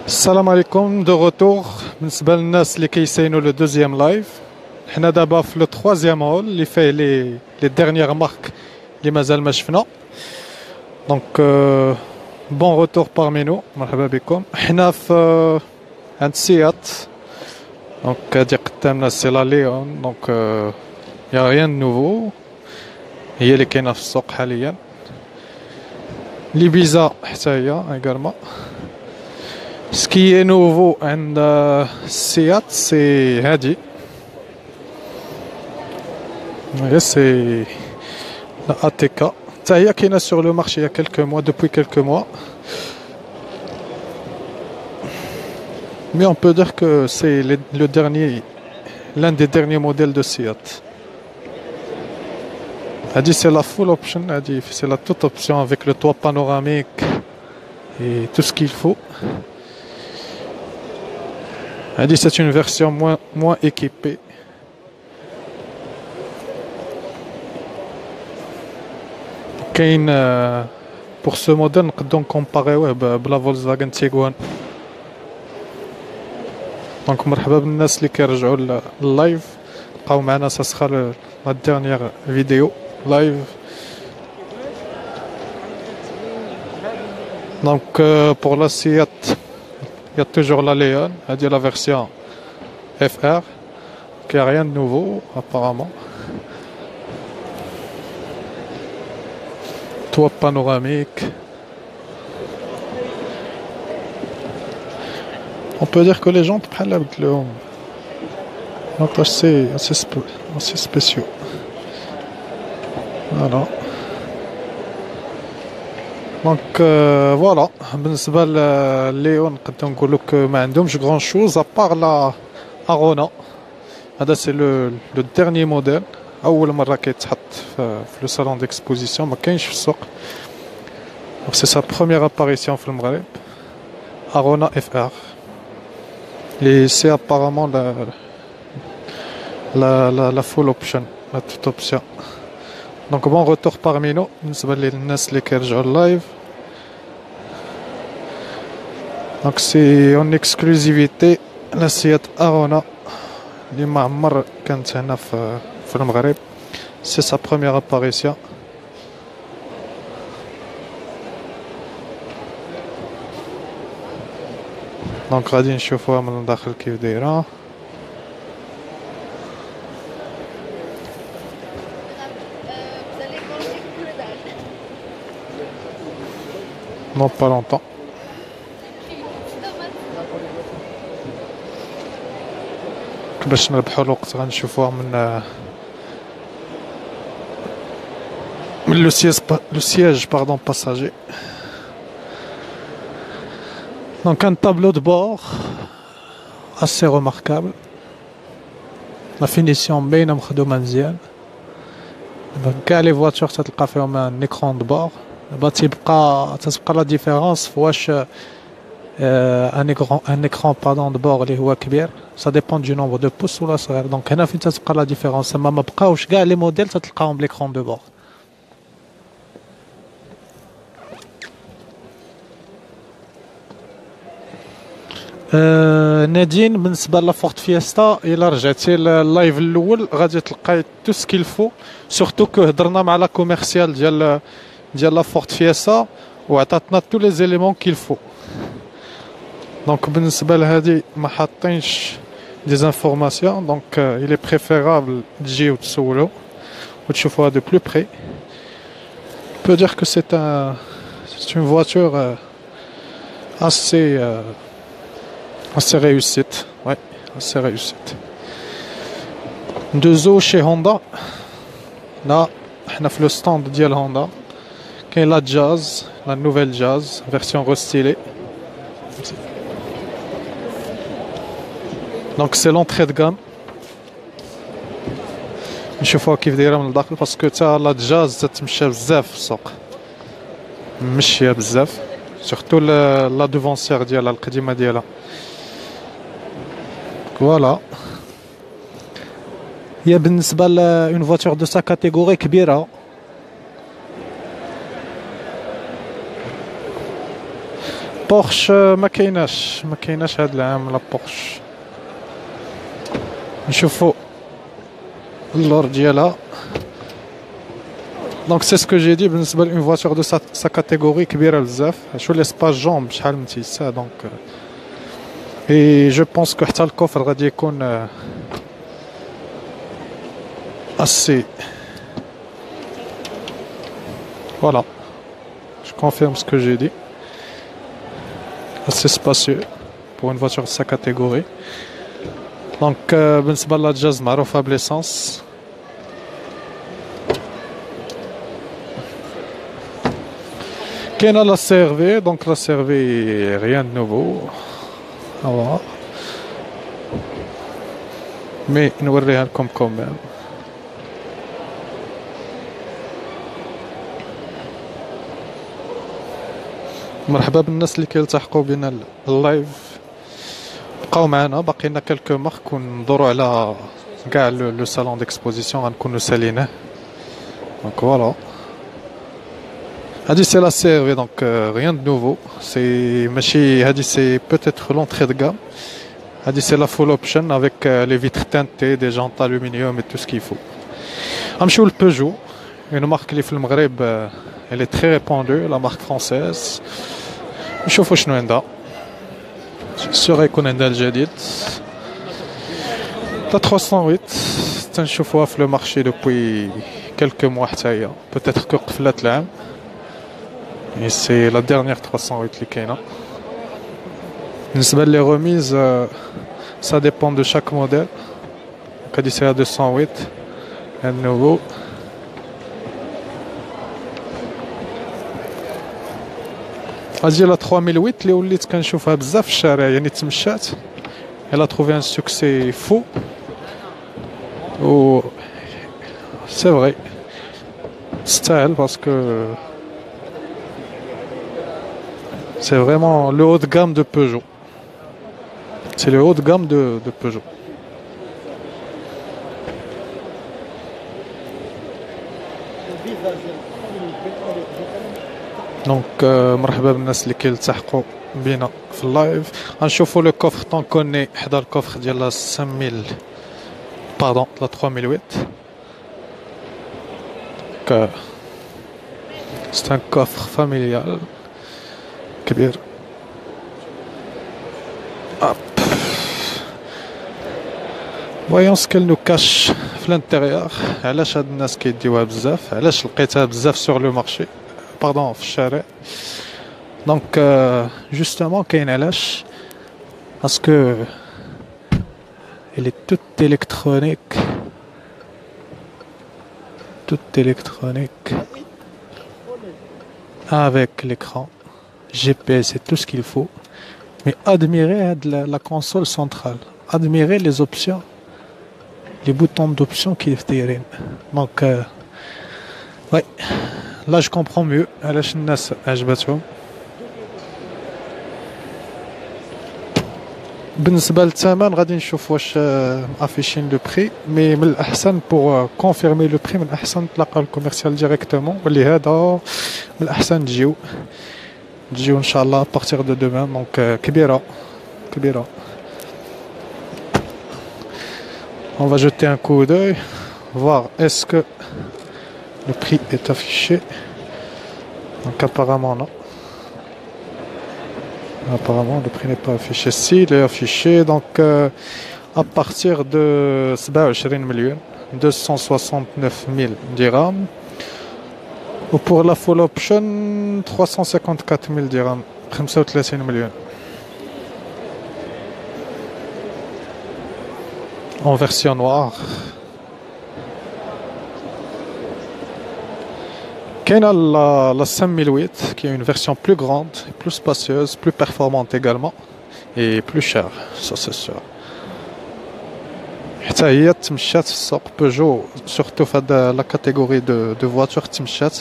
السلام عليكم دو روتور. بالنسبه للناس اللي كيساينوا لو دوزيام لايف، حنا دابا في لو تخوازيام هول اللي فيه لي ديرنيير مارك اللي مازال ما شفنا. دونك بون روتور بارمي نو، مرحبا بكم. حنا في عند سيات. دونك هادي قدامنا سي لا ليون. دونك يا ريان نوفو، هي اللي كاينه في السوق حاليا. لي بيزا حتى هي ايغالمون. Ce qui est nouveau عند السيات سي هادي، سي لا اتيكا حتى هي كاينه سور لو مارشي يا كيلكو موا دوبوي كيلكو موا. Mais on peut dire que c'est le dernier, l'un des derniers modèles de Seat. Hadi c'est la full option, hadi c'est la toute option avec le toit panoramique et tout ce qu'il faut. Hadi c'est une version moins équipée. Kain pour ce modèle نقدروا نكومباريوه بلا Volkswagen Tiguan. دونك مرحبا بالناس اللي كيرجعوا لللايف، بقاو معنا ساسخا لا ديرنيير فيديو لايف. دونك بور لا سيات il y a toujours la Léon, هادي la version FR qui a rien de nouveau apparemment. Toit panoramique. On peut dire que les jantes بحال بدلوهم. Donc c'est spéciaux. Voilà. Donc voilà. بالنسبة لليون نقدر نقولوا كو ما عندهمش غران شوز ابار لا ارونا. هذا سي لو ديرنيي موديل، اول مرة كيتحط في لو صالون ديكسبوزيسيون، ما كاينش في السوق. دونك سي سا بروميير اباريسيون في المغرب، ارونا اف ار. Et c'est apparemment la full option, la toute option. Donc bon retour parmi nous. بالنسبة للناس اللي كيرجعوا اللايف. Donc c'est en exclusivité la Seat Arona اللي ما عمر كانت هنا في المغرب. C'est sa première apparition. دونك غادي نشوفوها من الداخل كيف دايره. Non pas longtemps. باش نربحوا الوقت غنشوفوها من le siège pardon passager. Donc un tableau de bord assez remarquable. La finition باينه مخدومه مزيان. كاع لي فواتور تلقى فيهم ان ايكران دو بور. دابا تتبقى لا ديفيرونس فواش ان ايكران بardon دو بور اللي هو كبير، ça dépend du nombre de pouces ولا صغير. دونك هنا فين تتبقى لا ديفيرونس، ما بقاوش كاع لي موديل تلقاهم بليكران دو بور. نادين بالنسبه لافورت فيستا، الا رجعتي لللايف الاول غادي تلقاي تو سكيل فو، سورتو كو هضرنا مع لا كوميرسيال ديال لافورت فيستا وعطاتنا تو لي زيليمون كيل فو. دونك بالنسبه لهادي ما حاطينش دي زانفورماسيون، دونك الي بريفيرابل تجيو تسولو وتشوفوها دو بلو بري. peut dire que c'est une voiture assez réussite, ouais, assez réussite. Deux eaux chez Honda. Là, on a fait le stand de Honda. Qui est la Jazz, la nouvelle Jazz, version restylée. Donc c'est l'entrée de gamme. نشوفوها كيف دايره من الداخل، باسكو تا لا جاز تتمشى بزاف في السوق، مشيه بزاف، سورتو لا دوفونسيير ديالها القديمه ديالها. فوالا هي بالنسبه ل اون فواتور دو سا كاتيجوري كبيره. بورش ما كايناش هاد العام لا بورش. نشوفوا اللور ديالها. دونك سي سكو جي دي بالنسبه لون فواتور دو سا كاتيجوري كبيره بزاف. شو ليسباج جومب شحال متيسا دونك اي جو بونس كو حتى الكوفر غادي يكون اسي. فوالا je confirme ce que j'ai dit. Assez spacieux pour une voiture de sa catégorie. Donc بالنسبة لا جاز معروفة بليسانس. كاينة لا سيرفي. دونك لا سيرفي rien de nouveau. voir. مي نوريها لكم كوميم. مرحبا بالناس اللي كيلتحقوا بنا اللايف. بقاو معنا باقي لنا كلكو مارك وندورو على كاع لو صالون ديكسبوزيسيون غنكونو ساليناه. دونك فوالا هادي سي لا سيرفي. دونك ريان دو نوفو. سي ماشي هادي سي بوتيتر لونطري دو غام. هادي سي لا فول اوبشن افيك لي فيتر تانتي دي جانط الومنيوم اي تو سكي فو. غنمشيو لبيجو اون مارك اللي في المغرب elle est très répandue, la marque française. نشوفوا شنو عندها. سيغ يكون عندها الجديد. لا 308 تنشوفوها في لو مارشي دوبوي كلكو موا حتى هي. بوتيتر كو قفلات العام. اي سي لا ديرنيير 308 اللي كاينه. بالنسبه لي روميز سا ديبون دو شاك موديل. هادي سي 208 ان نوفو. هادي لا 3008 اللي وليت كنشوفها بزاف في الشارع يعني تمشات. elle a trouvé un succès fou. و c'est vrai تستاهل باسكو c'est vraiment le haut de gamme de Peugeot. c'est le haut de gamme de Peugeot. دونك مرحبا بالناس اللي كيلتحقوا بينا في اللايف. غنشوفوا لو كوفر طونكوني حدا الكوفر ديال لا 5000 باردون لا 3008. دونك سي ان كوفر فاميليال كبير. voyons ce qu'elle nous cache في الانتيريور. علاش هاد الناس كيديوها بزاف؟ علاش لقيتها بزاف سور لو مارشي باردون في الشارع؟ دونك جوستومون كاين علاش باسكو elle est toute électronique avec l'écran GPS et tout ce qu'il faut. Mais admirez la console centrale, admirez les options, les boutons d'options qui sont derrière. Donc ouais, là je comprends mieux علاش الناس عجبتهم. بالنسبه للثمن غادي نشوف واش افيشين لو بري. مي من الاحسن بور كونفيرمي لو بري من الاحسن تلاقاو الكوميرسيال ديريكتومون. واللي هذا من الاحسن تجيو ان شاء الله ابارتيغ دو دومان. دونك كبيره. On va jeter un coup d'œil, voir est-ce que le prix est affiché. Donc apparemment non. Apparemment le prix n'est pas affiché. Si, il est affiché. Donc à partir de 27 millions 269 000 dirhams. Ou pour la full option 354 000 dirhams 35 millions. En version noire. Kena la 5008 qui est une version plus grande, plus spacieuse, plus performante également et plus chère, ça c'est sûr. حتى هي تمشات في السوق بيجو سورتو في هاد لا كاتيجوري دو فواتور تمشات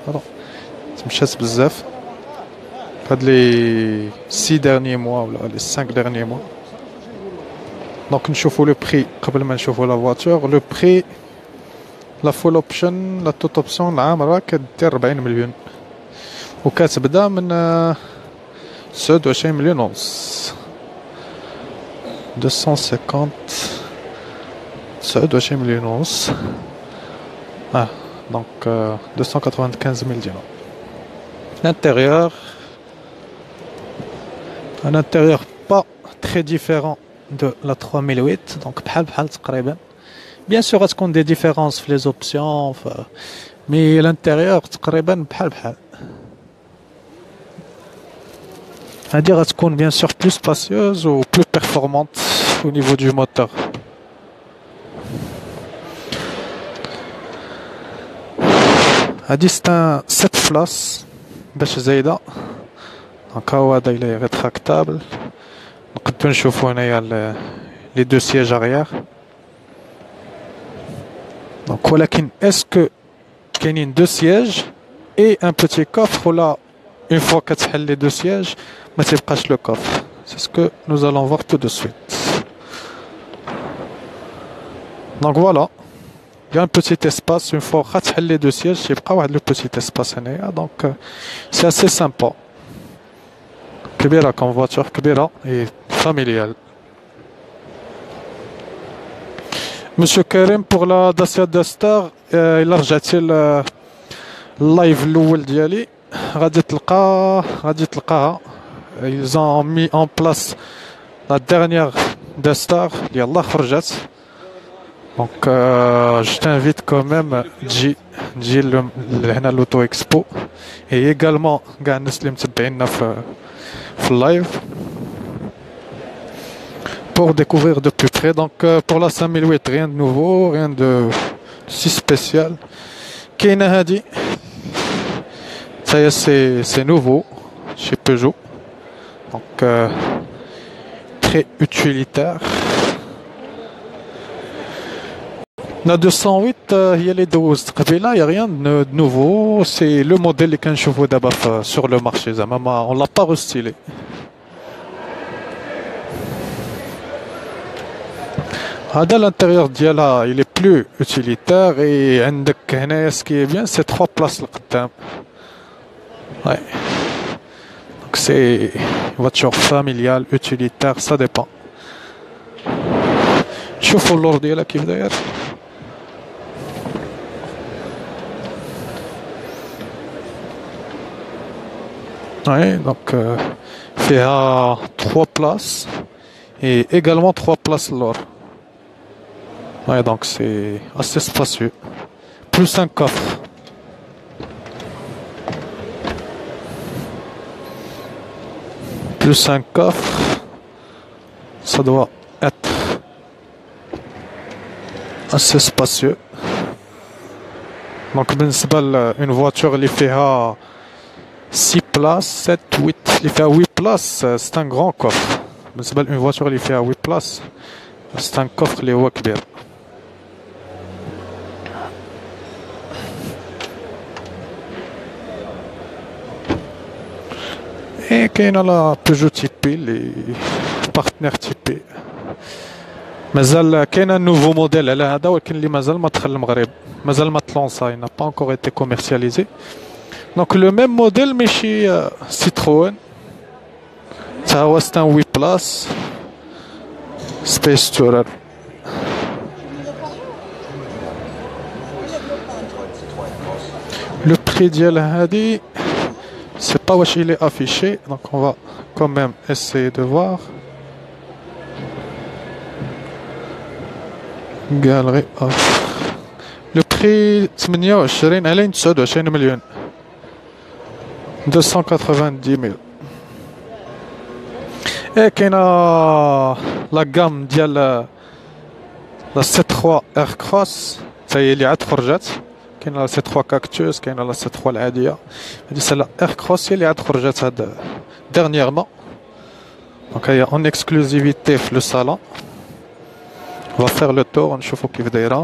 بزاف في هاد لي 6 derniers mois ولا لي 5 derniers mois. دونك نشوفوا لو بري قبل ما نشوفوا لا فواتور. لو بري لا فول اوبشن لا توت اوبسيون العام راه كدير 40 مليون وكتبدا من 29 مليون ونص. 250 29 مليون ونص. Donc 295 000 dirhams. L'intérieur, un intérieur pas très différent de la 3008, donc بحال تقريبا. Bien sûr, est-ce qu'on a des différences les options, mais l'intérieur تقريبا بحال. À dire est-ce qu'on bien sûr plus spacieuse ou plus performante au niveau du moteur. هادي c'est un 7 places باش زايدة. دونك هاو هذا il est rétractable. نقدروا نشوفوا هنايا les deux sièges arrière. Donc ولكن est-ce que كاينين deux sièges et un petit coffre ou là une fois كتحل les deux sièges ما تيبقاش le coffre. C'est ce que nous allons voir tout de suite. Donc voilà. Il y a un petit espace, une fois que les deux sièges, il y a le petit espace. Donc c'est assez sympa. Kbira comme voiture, Kbira et familiale. Monsieur Karim pour la Dacia Duster, il a rejeté le live l'ouvre d'Yali. Ils ont mis en place la dernière Duster, il y a la rejet. Donc je t'invite quand même تجي هنا l'Auto Expo et également كاع الناس اللي متبعينا في اللايف pour découvrir de plus près. Donc pour la 5008 rien de nouveau, rien de si spécial. كاينه هادي c'est nouveau chez Peugeot, donc très utilitaire. La 208 il y a les 12 il n'y a rien de nouveau, c'est le modèle qu'on trouve d'abord sur le marché, on l'a pas restylé. L'intérieur d'Yala il est plus utilitaire et ce qui est bien c'est 3 places le قدام. Ouais. Donc c'est voiture familiale, utilitaire, ça dépend. شوفوا اللور ديالها كيف داير. Oui, donc il y a 3 places et également 3 places l'or. Ouais, donc c'est assez spacieux. Plus un coffre. Plus un coffre. Ça doit être assez spacieux. Donc une voiture qui fait 6 places, 7, 8, il fait 8 places, c'est un grand coffre. Une voiture qui fait 8 places, c'est un coffre qui est كبير. Et كاين la Peugeot Tipeee, les partenaires Tipeee. مازال كاين un nouveau modèle على هذا ولكن اللي مازال ما دخل المغرب. مازال ما تلونسا, il n'a pas encore été commercialisé. Donc le même modèle mais chez Citroën. Ça c'est un 8 places. Space Tourer. Le prix ديال هذه c'est pas où il est affiché, donc on va quand même essayer de voir. Galerie offre. Le prix 28 على 29 مليون. 290 000. Et كاينه لا gamme ديال لا C3 Aircross هي اللي عاد خرجت. كاينه لا C3 Cactus, كاينه لا C3 العاديه. هذه سي لا Aircross هي اللي عاد خرجت هاد dernièrement. Donc هي en exclusivité في le salon. On va faire le tour نشوفوا كيف دايره.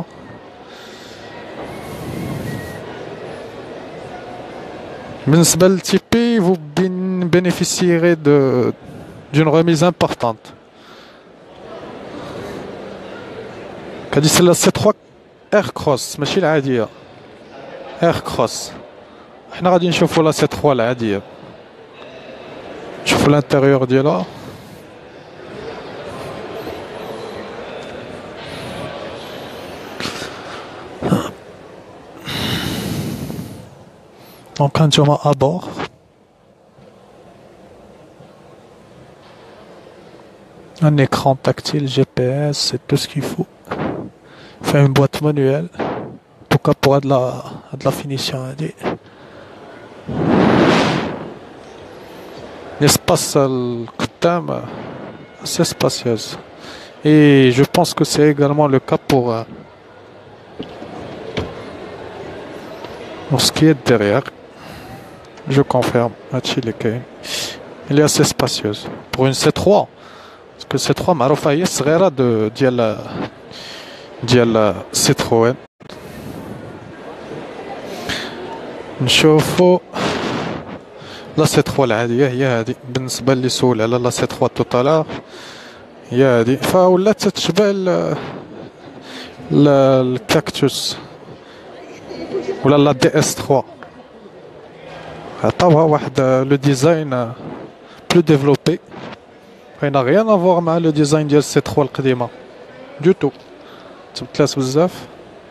بالنسبة للتيبي vous bénéficierez d'une remise importante. كدي سي لا C3 Aircross ماشي العادية. Aircross. حنا غادي نشوفوا لا C3 العادية. شوفوا l'intérieur ديالها. Donc هانتوما à bord. Un écran tactile, GPS, c'est tout ce qu'il faut. Fait une boîte manuelle. En tout cas pour de la finition. L'espace القدام assez spacieuse. Et je pense que c'est également le cas pour ce qui est derrière. Je confirme. Elle est assez spacieuse. Pour une C3. Parce que C3 معروفة هي الصغيرة ديال Citroën. نشوفو لا C3 العادية هي هادي بالنسبة اللي سول على لا C3 توتالار هي هادي فولات تتشبه الكاكتوس ولا لا دي اس 3 عطاوها واحد لو ديزاين بلو ديفلوبي n'a rien à voir مع لو ديزاين ديال C3 القديمة دو تو تبدلات بزاف.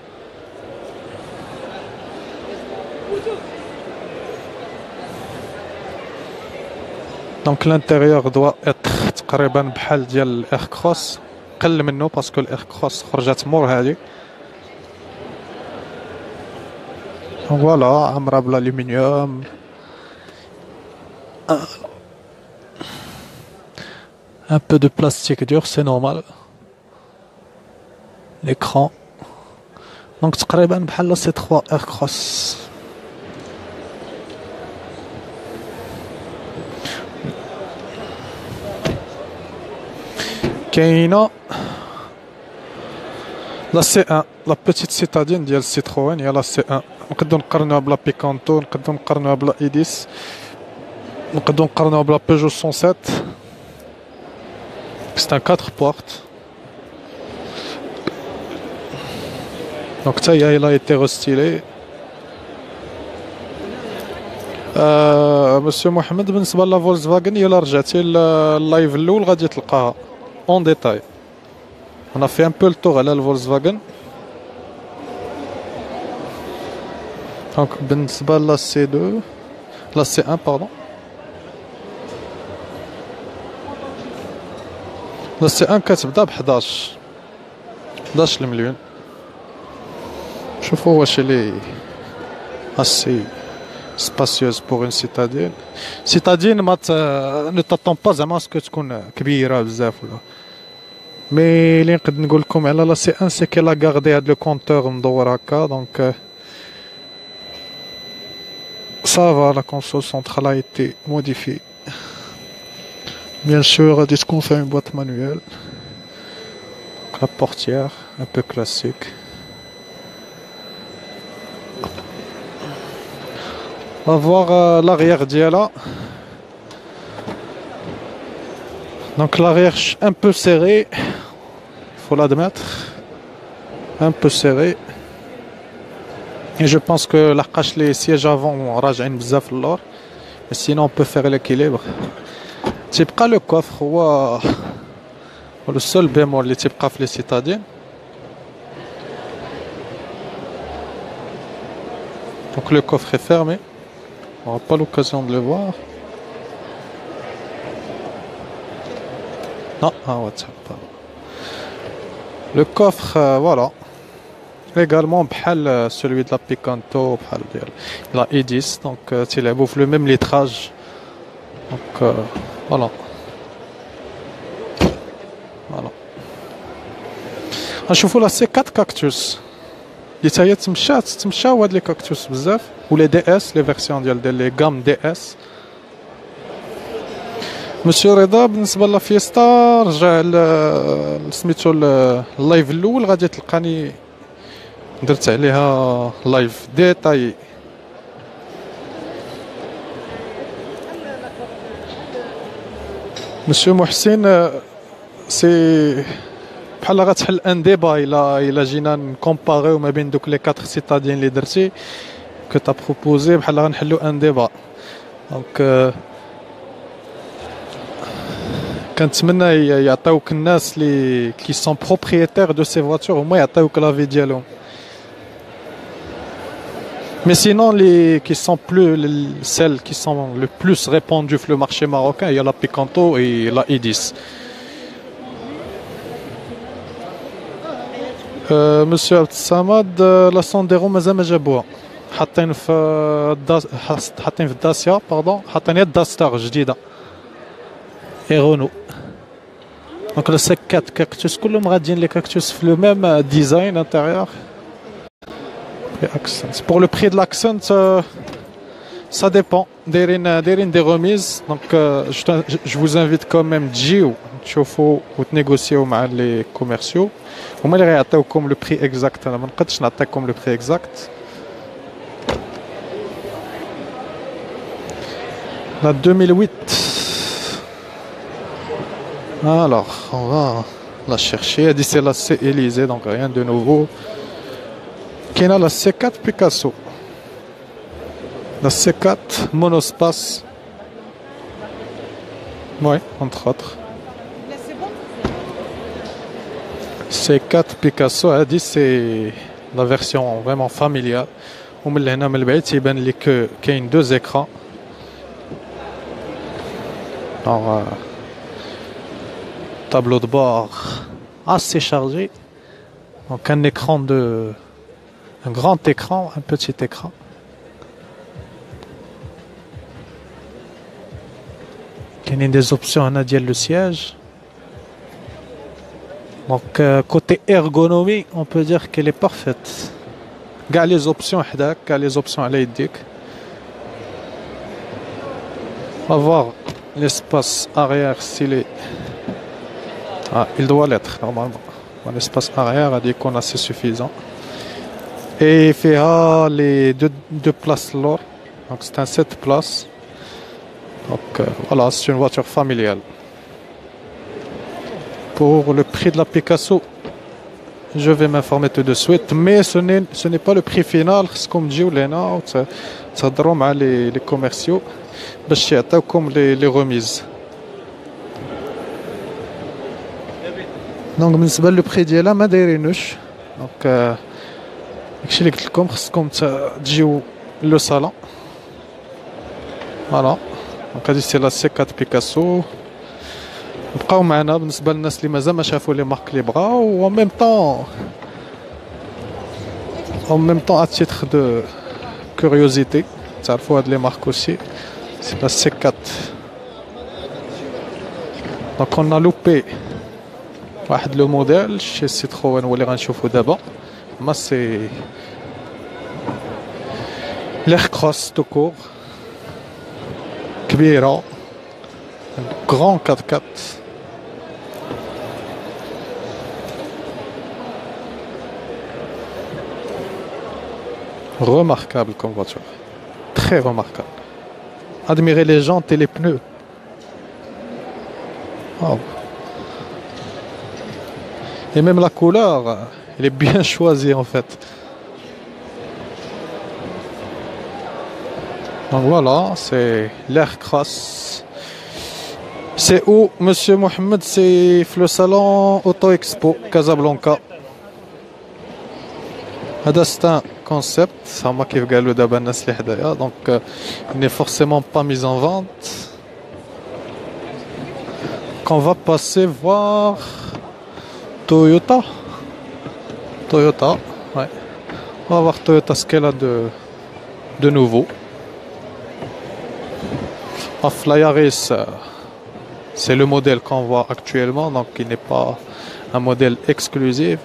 Donc l'intérieur doit être تقريبا بحال ديال الاير كروس قل منه باسكو الاير كروس خرجت مور هادي. فوالا عامرة بالالومنيوم. Un peu de plastique dur, c'est normal. L'écran. Donc تقريبا بحال لا C3 Aircross. كاينه لا C1 لا بيتيت سيتادين ديال Citroën هي لا C1. نقدروا نقارنوها بلا بيكانتو، نقدروا نقارنوها بلا ايديس، نقدروا نقارنوها بلا بيجو 107. C'est un 4 portes. Donc ça, il a été restylé. Monsieur Mohamed, بالنسبة لا فولكسفاغن إلا رجعتي اللايف الأول غادي تلقاها اون ديتاي. On a fait un peu le tour على الفولكسفاغن. Donc بالنسبة لا C2 لا C1 pardon. لا C1 كتبدا ب 11 المليون. شوفوا واش لي assez spacieuse pour une citadine. Citadine ne t'attends pas زعما اسكو تكون كبيرة بزاف ولا. مي اللي نقد نقول لكم على لا C1 سي كي لا غاردي هاد لو كونتور مدور هكا دونك ça va, la console centrale a été modifiée. Bien sûr, dit qu'on fait une boîte manuelle. Donc, la portière, un peu classique. On va voir l'arrière d'Yala. Donc l'arrière un peu serré, il faut l'admettre. Un peu serré. Et je pense que les sièges avant راجعين بزاف للور. Mais sinon on peut faire l'équilibre. تيبقى le coffre هو le seul bémol اللي تيبقى في لي سيتادين. Donc le coffre est fermé. On n'aura pas l'occasion de le voir. Non, WhatsApp. Le coffre, voilà. Également بحال celui de la Picanto, بحال ديال la E10, donc تيلعبوا في le même litrage. Donc voilà. Voilà. غنشوفوا لا C4 كاكتوس اللي حتى هي تمشاو هاد لي كاكتوس بزاف ولا دي اس لي فيرسيون ديال لي غام دي اس. مسيو رضا بالنسبه لا فيستا رجع سميتو اللايف الاول غادي تلقاني درت عليها لايف ديتاي. مسيو محسن سي بحال غتحل ان ديبا الا جينا نكومباريو ما بين دوك لي 4 سيتادين اللي درتي كو تا بروبوزي بحال غنحلو ان ديبا. دونك كنتمنى يعطيوك الناس اللي qui sont propriétaires de ces voitures هما يعطيوك لافي ديالهم. Mais sinon, les qui sont celles qui sont le plus répandues sur le marché marocain, il y a la Picanto et la i10. Monsieur Abdessamad, la Sandero مازال ما جابوها. حاطين في داسيا باردون، حاطين داستار جديدة. Et Renault. Donc le C4 Cactus, كلهم غاديين les Cactus في le même design intérieur. Pour le prix de l'Accent, ça dépend. Des remises. Donc, je vous invite quand même تجيو تشوفوا وتنيغوسيو مع les commerciaux. هما اللي غيعطيوكم le prix exact. أنا ما نقدرش نعطيكم le prix exact. La 2008. Alors, on va la chercher. Elle dit c'est la C Élysée, donc rien de nouveau. Qui a la C4 Picasso. La C4 monospace. Oui, entre autres. C4 Picasso, elle dit c'est la version vraiment familiale. ومن هنا من البعيد تيبان لي كاين deux écrans. Alors, tableau de bord assez chargé. Donc un écran un grand écran, un petit écran. Il y a des options on a dit le siège. Donc côté ergonomie, on peut dire qu'elle est parfaite. Gars les options حداك, gars les options على يديك. On va voir l'espace arrière s'il est... Ah, il doit l'être normalement. L'espace arrière a dit qu'on a assez suffisant. Et il fait les deux places lourdes. Donc c'est un 7 places. Donc voilà, c'est une voiture familiale. Pour le prix de la Picasso, je vais m'informer tout de suite. Mais ce n'est pas le prix final. C'est comme dit Olena, ça drôme les commerciaux. Comme les remises. Donc بالنسبة للبري ديالها ما دايرينوش. Donc داكشي اللي قلت لكم خصكم تجيو لو صالون. فوالا دونك هادي سي لا سي 4 بيكاسو. بقاو معنا بالنسبة للناس اللي مازال ما شافوا لي مارك اللي بغاو و en même temps à titre de curiosité تعرفوا هاد لي مارك aussi. C'est la C4. Donc on a loupé واحد لو موديل chez Citroën هو اللي غنشوفو دابا. ما سي l'air cross tout court كبيرة grand 4x4. Remarquable comme voiture, très remarquable. Admirez les jantes et les pneus. Oh. Et même la couleur, elle est bien choisie en fait. Donc voilà, c'est l'air cross. C'est où, Monsieur Mohamed? C'est le salon Auto Expo Casablanca. C'est un concept, c'est moi qui vais le dabanas les hadaya, donc il n'est forcément pas mis en vente. Qu'on va passer voir Toyota. Toyota, ouais. On va voir Toyota ce qu'elle a de nouveau. La Yaris, c'est le modèle qu'on voit actuellement, donc il n'est pas un modèle exclusif.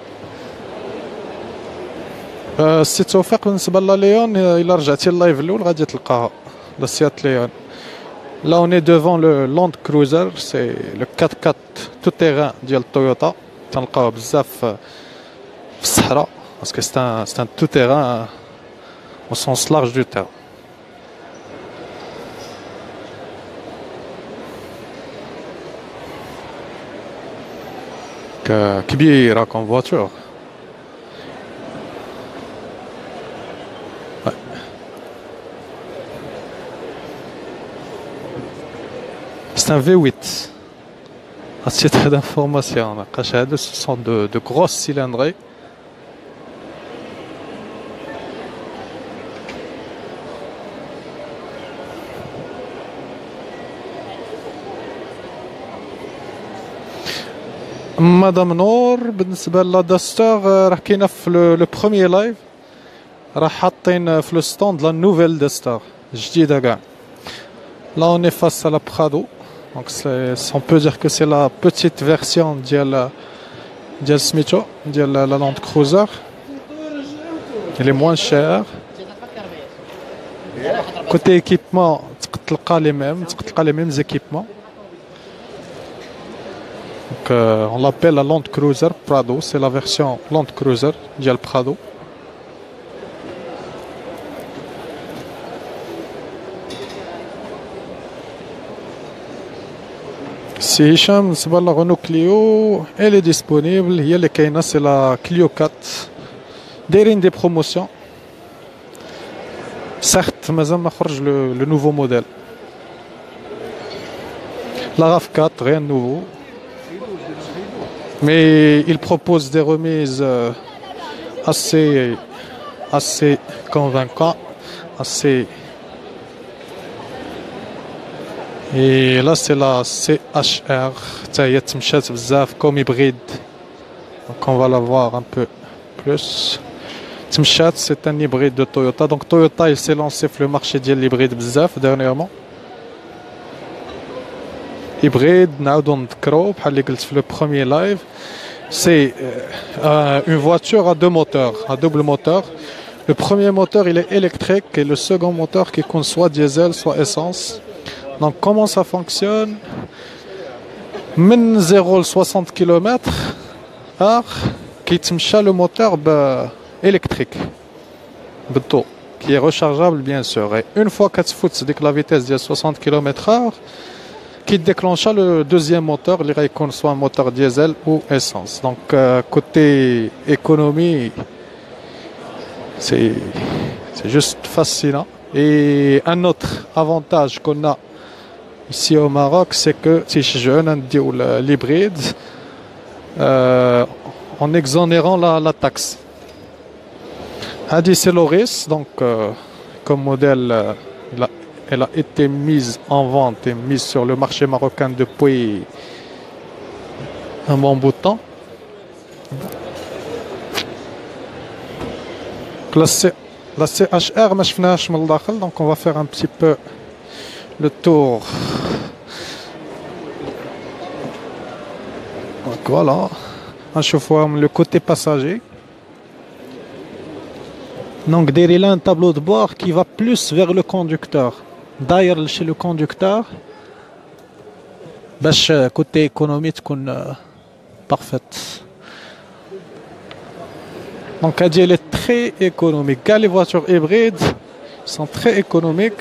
السي توفيق بالنسبه لليون الا رجعتي اللايف الاول غادي تلقاها لا سيات ليون. Là on est devant le Land Cruiser, c'est le 4x4 tout terrain ديال تويوتا. تنلقاوه بزاف في الصحراء parce que c'est un tout terrain au sens large du terme. كبيرة comme voiture. C'est un V8. À titre d'information, ce sont de grosses cylindrées. Madame Nour, بالنسبة للدستور راح كاينة في لو بروميير لايف راح حاطين في لو ستوند لا نوفيل دستور جديدة كاع. Là on est face à la Prado. Donc on peut dire que c'est la petite version ديال سميتو ديال la Land Cruiser. Elle est moins chère. Côté équipement تلقى les mêmes équipements. Donc, on l'appelle la Land Cruiser Prado, c'est la version Land Cruiser ديال Prado. Si Hicham, c'est la Renault Clio, elle est disponible. Il y a les Kayna, c'est la Clio 4. Derrière des promotions. Certes, mais on le nouveau modèle. La RAV4, rien de nouveau. Mais il propose des remises assez convaincantes, assez. Et là c'est la CHR, comme hybride. Donc on va la voir un peu plus. Tmchat, c'est un hybride de Toyota. Donc Toyota il s'est lancé sur le marché de l'hybride bzaf dernièrement. Hybride, نعاودو نذكرو بحال اللي قلت في le premier live. C'est une voiture à deux moteurs, à double moteur. Le premier moteur il est électrique et le second moteur qui compte soit diesel soit essence. Donc comment ça fonctionne? من 0 à 60 km/h كيتمشى le moteur électrique بالضوء qui est rechargeable bien sûr. Et une fois كتفوت ديك la vitesse de 60 km/h qui déclenche le deuxième moteur, il y soit un moteur diesel ou essence. Donc côté économie, c'est juste fascinant. Et un autre avantage qu'on a ici au Maroc, c'est que si je jeune l'hybride, en exonérant la taxe. Hadi c'est l'Oris, donc comme modèle, elle a été mise en vente et mise sur le marché marocain depuis un bon bout de temps. La CHR, donc on va faire un petit peu le tour. Donc voilà, je vois le côté passager. Donc derrière là un tableau de bord qui va plus vers le conducteur. D'ailleurs chez le conducteur, côté économique parfaite. Donc elle est très économique. Les voitures hybrides sont très économiques.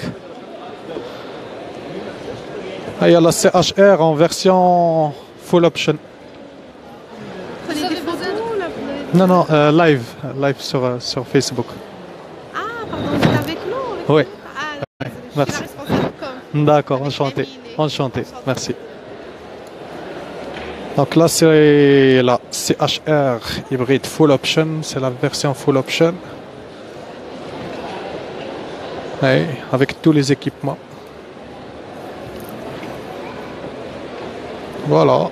Il y a la CHR en version full option. Prenez des photos Non, live sur Facebook. Ah, pardon, vous êtes avec nous? Oui. Ah, Merci. je suis la responsable com. D'accord, enchanté. Merci. Donc là, c'est la CHR hybride full option. C'est la version full option. Oui, avec tous les équipements. Voilà.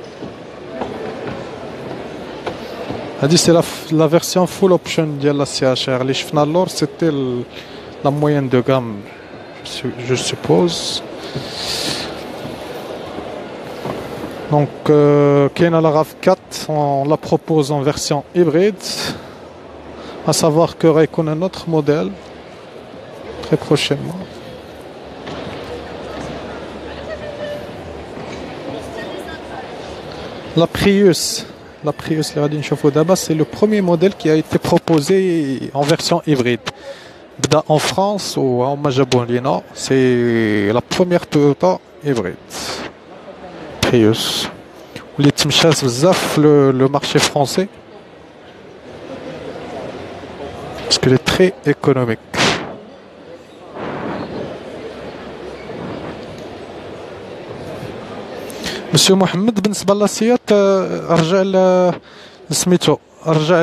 C'est la version full option de la CHR. Les Schnallor, c'était la moyenne de gamme, je suppose. Donc, Kena la RAV4, on la propose en version hybride. À savoir que Raikkonen a un autre modèle très prochainement. La Prius, c'est le premier modèle qui a été proposé en version hybride. En France ou en Majabouliena, c'est la première Toyota hybride. Prius. Les Timchas zaf le marché français. Parce qu'elle est très économique. مسيو محمد بالنسبه للاسيات رجع سميتو رجع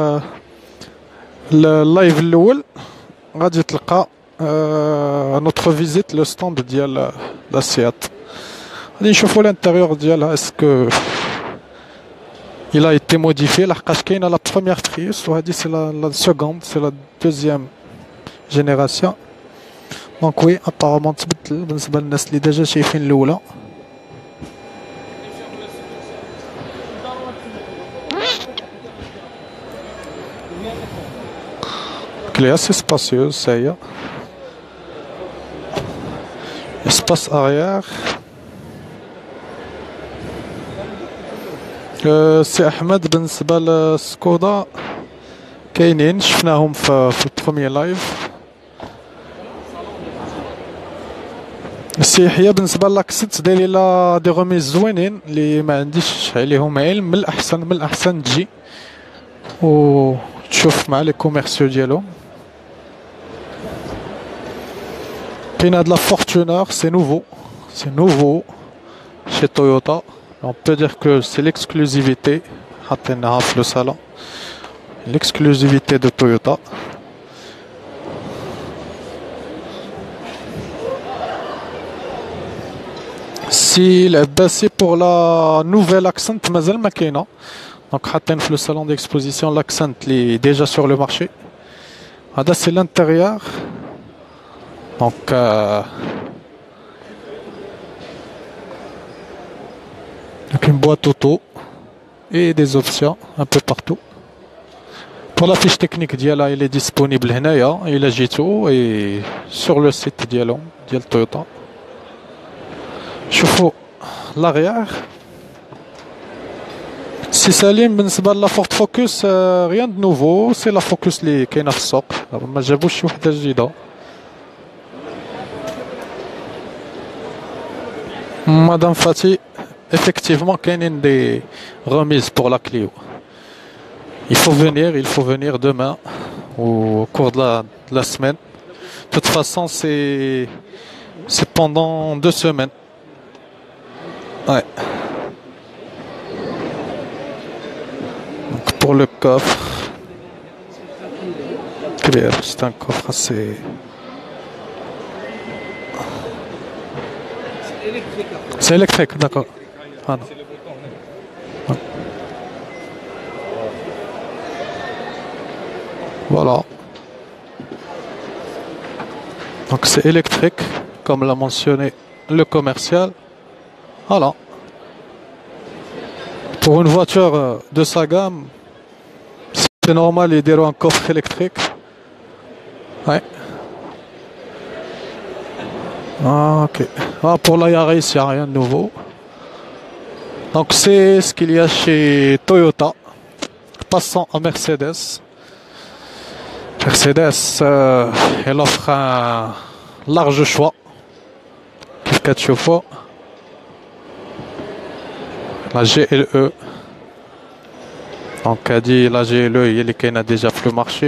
اللايف الاول غادي تلقى نوتخ فيزيت لو ستاند ديال لاسيات غادي نشوفو لانتيريور ديالها اسكو il a été modifié لحقاش كاينه لا بروميير تريوس وهادي سي لا سكوند سي لا دوزيام جينيراسيون دونك وي ابارامون تبدل بالنسبه للناس اللي ديجا شايفين الاولى. Elle est assez spacieuse, ça y est. Espace arrière. سي احمد بالنسبه للسكودا كاينين شفناهم في البروميير لايف. السي يحيى بالنسبه لاكسنت داير لها دي غوميز زوينين اللي ما عنديش عليهم علم. من الاحسن تجي وتشوف مع لي كوميرسيو ديالهم. كاين هاد لا فورتونر سي نوفو chez Toyota. On peut dire que c'est l'exclusivité حاطينها في لو salon, l'exclusivité de Toyota. Si l'Abbasi pour la nouvelle Accent مازال ما كاينه. Donc حاطين في لو salon d'exposition l'Accent اللي déjà sur le marché. هذا c'est l'intérieur. Donc avec une boîte auto et des options un peu partout. Pour la fiche technique ديالها il est disponible هنايا إلا جيتو et sur le site ديالهم ديال Toyota. شوفوا l'arrière. سي سليم بالنسبه لا فورد فوكس ريان دو نوفو سي لا فوكس اللي كاينه في السوق ما جابوش شي وحده جديده. Madame Fati, effectivement, il y a des remises pour la Clio. Il faut venir demain au cours de la semaine. De toute façon, c'est pendant 2 semaines. Ouais. Donc pour le coffre, c'est un coffre assez... C'est électrique, d'accord. Ah, non. Ah. Voilà. Donc c'est électrique, comme l'a mentionné le commercial. Voilà. Pour une voiture de sa gamme, c'est normal, ils diront un coffre électrique. Ouais. Ah, ok. Ah, pour la Yaris, il n'y a rien de nouveau. Donc, c'est ce qu'il y a chez Toyota. Passons à Mercedes. Mercedes, elle offre un large choix. Qu'est-ce que tu fais? La GLE. Donc, a dit la GLE, il y a déjà fait le marché.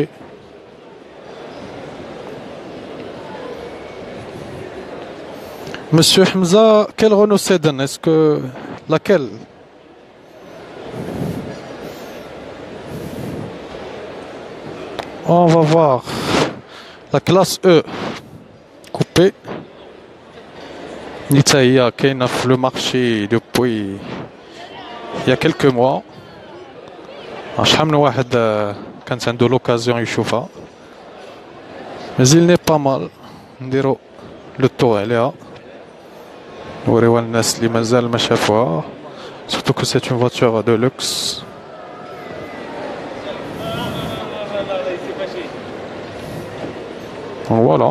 Monsieur Hamza, quel Renault Sedan? Est-ce que... Laquelle? On va voir. La classe E. Coupé. Nitaïa, qui a fait le marché depuis... Il y a quelques mois. Quand on a de l'occasion, il chauffe. Mais il n'est pas mal. Le tour, elle est là. نوريوها للناس اللي مازال ما شافوها surtout que c'est une voiture de luxe. Voilà.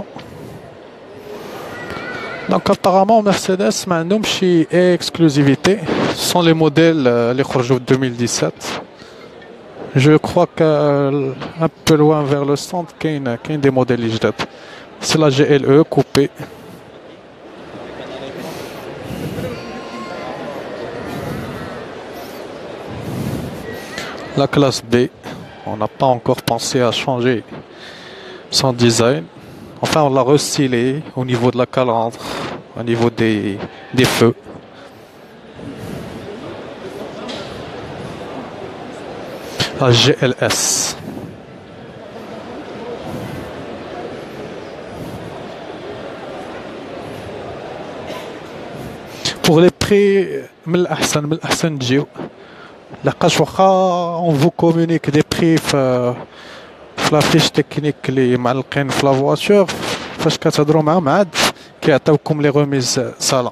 Donc apparemment Mercedes ما عندهمش شي exclusivité. Ce sont les modèles اللي خرجوا في 2017. Je crois que un peu loin vers le centre كاين des modèles جداد. C'est la GLE coupée. La classe B, on n'a pas encore pensé à changer son design. Enfin, on l'a restylé au niveau de la calandre, au niveau des feux. La GLS. Pour les prix, من الأحسن تجيو لقاش واخا on vous communique des prix في لا فيش تكنيك اللي معلقين في لا فواتور فاش كتهضروا معاهم عاد كيعطيوكم لي غوميز صالة.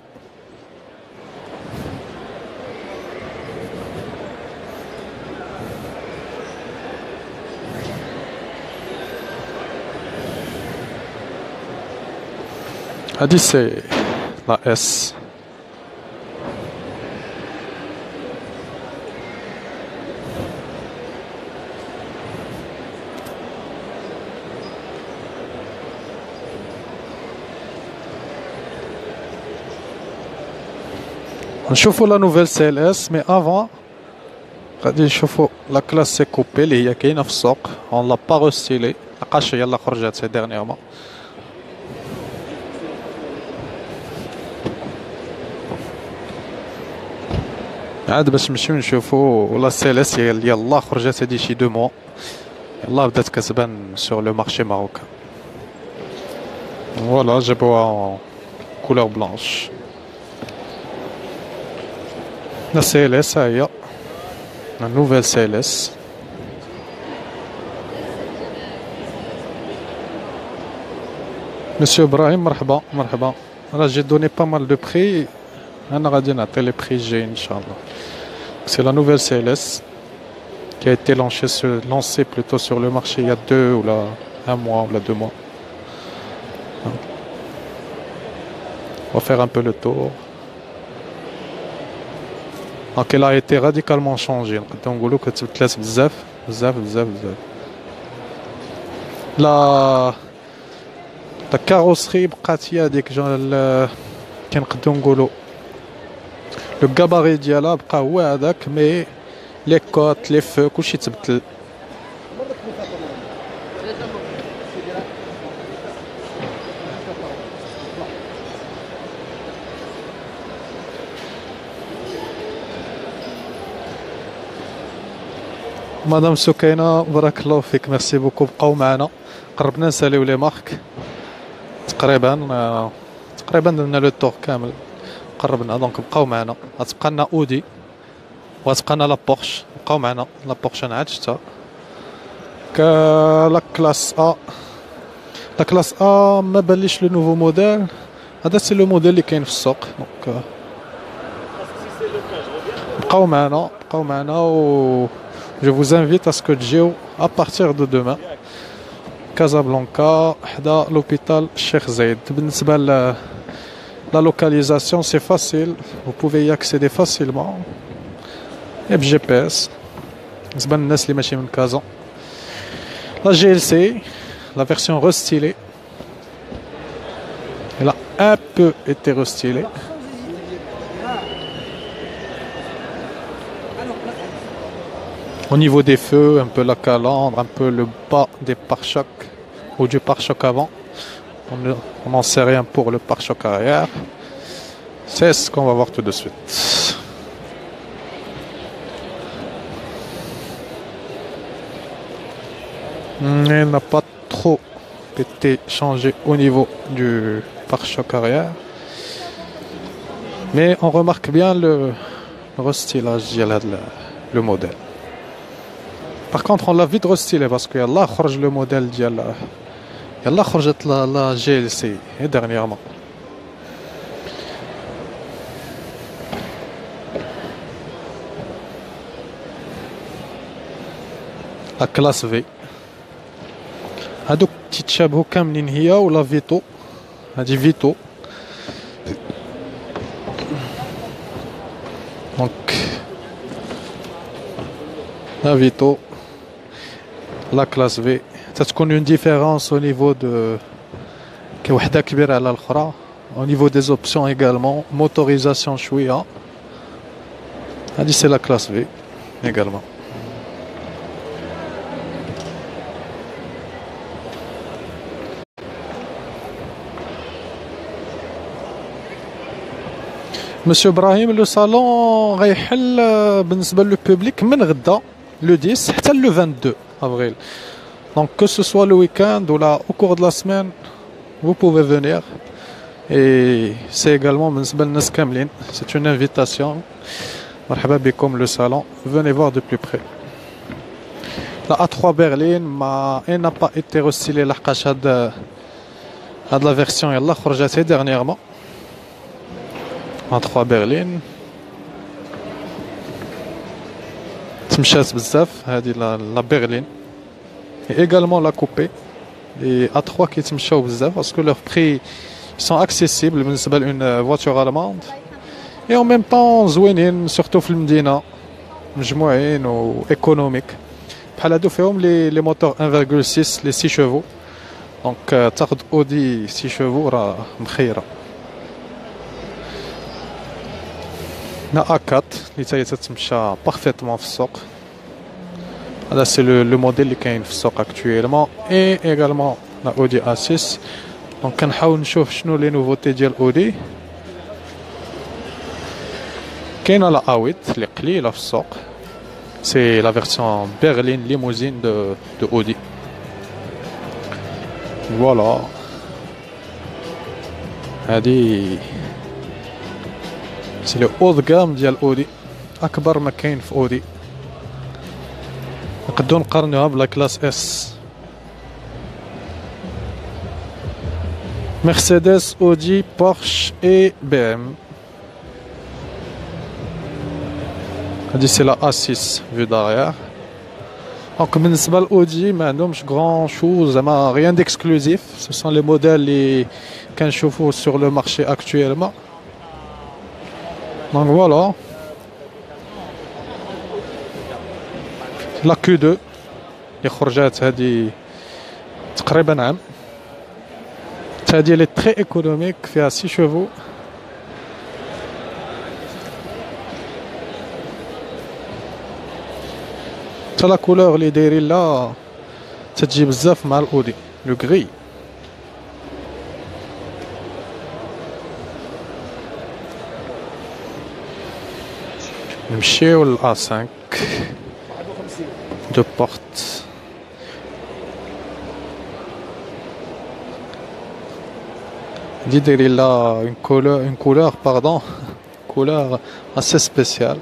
هادي سي لا اس. نشوفوا لا نوفيل سي ال اس مي افون غادي نشوفوا لا كلاس سي كوبي اللي هي كاينه في السوق اون لا با روستيلي لقاش يلاه خرجت سي ديرنييرمون. عاد باش نمشيو نشوفوا لا سي ال اس يلاه خرجت هادي شي 2 موا يلاه بدات كتبان سور لو مارشي ماروكان. فوالا جابوها كولور بلانش. La CLS هي la nouvelle CLS. Monsieur Ibrahim مرحبا مرحبا. راه j'ai donné pas mal de prix. أنا غادي نعطي لي prix جايين إن شاء الله. C'est la nouvelle CLS qui a été lancée plutôt sur le marché il y a 2 ou là 1 mois ou là 2 mois. On va faire un peu le tour. Donc elle a été radicalement changée. نقدروا نقولوا كتبدلات بزاف بزاف بزاف بزاف. لا كاروسري بقات هي هذيك كنقدروا نقولوا لو غاباري ديالها بقى هو هذاك مي لي كوت لي فو كلشي تبدل. مدام سكينة بارك الله فيك ميرسي بوكو بقاو معنا قربنا نساليو لي مارك تقريبا درنا لو تور كامل قربنا دونك بقاو معنا غتبقى لنا اودي وغتبقى لنا لا بورش بقاو معنا لا بورش انا عاد شتا لا كلاس ا لا كلاس ا ما باليش لو نوفو موديل هذا سي لو موديل اللي كاين في السوق دونك بقاو معنا و je vous invite à ce que تجيو à partir de demain Casablanca حدا l'hôpital Cheikh Zayed. بالنسبة ل la localisation c'est facile, vous pouvez y accéder facilement et GPS بالنسبة للناس اللي ماشي من كازا. La GLC la version restylée elle a un peu été restylée. Au niveau des feux, un peu la calandre, un peu le bas des pare-chocs ou du pare-choc avant. On n'en sait rien pour le pare-choc arrière. C'est ce qu'on va voir tout de suite. Il n'a pas trop été changé au niveau du pare-choc arrière. Mais on remarque bien le restylage, le modèle. Par contre on l'a vite restylé parce que yallah خرج le modèle ديال يلا خرجت la GLC dernièrement. La classe V هادوك تيتشابهوا كاملين هي ولا فيتو هادي فيتو دونك لا فيتو لا كلاس في تتكون اون ديفيرونس او نيفو دو كوحده كبيره على الاخرى او نيفو دي زوبسيون ايغالمون موتوريزاسيون شويه. هادي سي لا كلاس في ايغالمون. مسيو ابراهيم لو صالون غيحل بالنسبه لو بوبليك من غدا le 10 حتى le 22 avril. Donc que ce soit le week-end ou là au cours de la semaine, vous pouvez venir. Et c'est également بالنسبة للناس كاملين. C'est une invitation. مرحبا بكم le salon. Venez voir de plus près. La A3 Berlin elle n'a pas été restylée لحقاش هاد la version يلا خرجت dernièrement. A3 Berlin تمشات بزاف هذه la Berlin. Et également la coupée. Et A3 qui تمشاو بزاف parce que leurs prix sont accessibles بالنسبة لune voiture allemande. Et en même temps زوينين surtout في المدينة مجموعين و économique. بحال هادو فيهم les moteurs 1,6 les 6 chevaux. Donc تاخد Audi 6 chevaux راه مخيرة. لا A4 اللي تاهي تتمشى parfaitement في السوق. هذا سي لو موديل اللي كاين في السوق اكطويلمون. اي ايغالمون لا اودي A6. دونك كنحاول نشوف شنو لي نوفوتي ديال اودي. كاينه لا A8 اللي قليله في السوق. سي لا فيرسيون برلين ليموزين دو اودي. فوالا هادي سي لو او د غام ديال اودي. اكبر ما كاين في اودي. نقدروا نقارنوها بلا كلاس اس. مرسيدس اودي بورش اي بي ام. هادي سي لا A6 فيو داريير. دونك بالنسبه لاودي ما عندهمش غران شوز زعما ريان ديكسكلوزيف. سو سون لي موديل اللي كنشوفو سور لو مارشي اكطويلمون. دونك فوالا لا Q2 اللي خرجات هادي تقريبا عام. هادي لي تري ايكونوميك فيها 6 شوفو. حتى لا كولور اللي دايرين لا تتجي بزاف مع الاودي لو غري. نمشيو لل A5 دو بورت. دي دايرين لا اون كولور باردون كولور assez spéciale.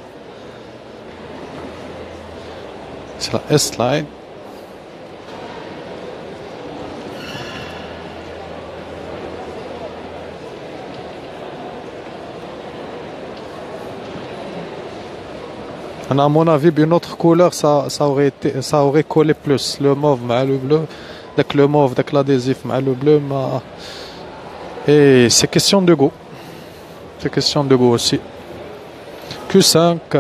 C'est la S-Line. À mon avis, une autre couleur, ça aurait collé plus. Le mauve, le bleu. Dès le mauve, dès l'adhésif, le bleu. Et c'est question de goût. C'est question de goût aussi. Q5,